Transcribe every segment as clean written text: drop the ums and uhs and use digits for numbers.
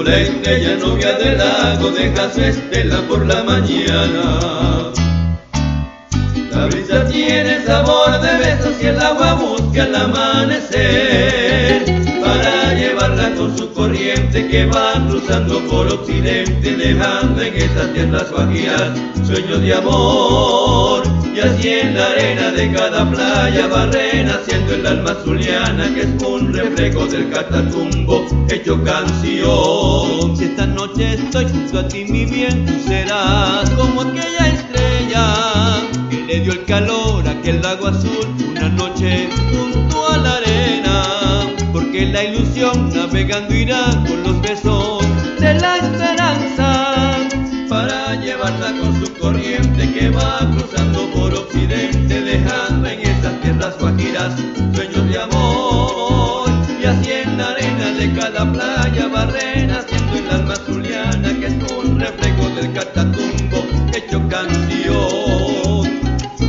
la estrella novia del lago deja su estela por la mañana. La brisa tiene sabor de besos y el agua busca el amanecer para llevarla con su corriente que va cruzando por occidente, dejando en esas tierras guajiras sueños de amor. Y así en la arena de cada playa va renaciendo el alma zuliana, que es un reflejo del Catatumbo hecho canción. Si esta noche estoy junto a ti, mi bien, tú serás como aquella estrella que le dio el calor a aquel lago azul una noche junto a la arena, porque la ilusión navegando irá con los besos de la esperanza para llevarla con su corriente que va cruzando por occidente, dejando en esas tierras guajiras sueños de amor. Y así en la arena de cada playa va renaciendo el alma zuliana, que es un reflejo del Catatumbo hecho canción.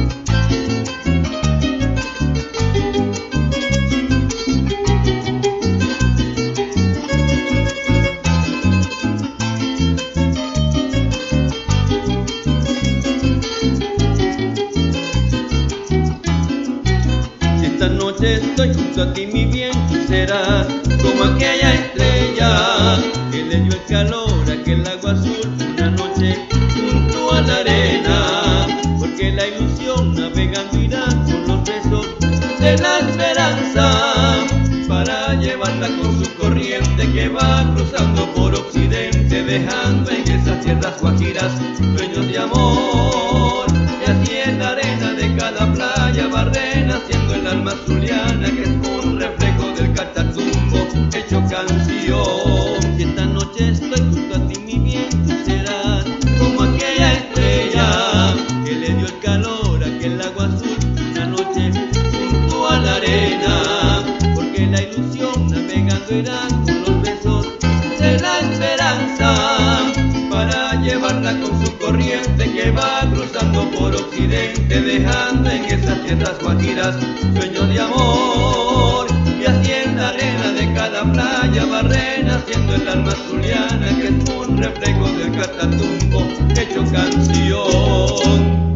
Esta noche estoy junto a ti, mi bien, tú serás como aquella estrella que le dio el calor a aquel agua azul una noche junto a la arena, porque la ilusión navegando irá con los besos de la esperanza para llevarla con su corriente que va cruzando por occidente, dejando en esas tierras guajiras sueños de amor. Y así en la arena de cada playa va renaciendo el alma zuliana, que es un reflejo del Catatumbo hecho canción. Si esta noche estoy junto a ti, mi bien, tú serás como aquella estrella que le dio el calor a aquel agua azul una noche junto a la arena, porque la ilusión navegando irá con los besos de la esperanza para llevarla con su corriente que va cruzando por occidente, dejando en esas tierras guajiras sueños de amor. Y así en la arena de cada playa va renaciendo el alma zuliana, que es un reflejo del Catatumbo hecho canción.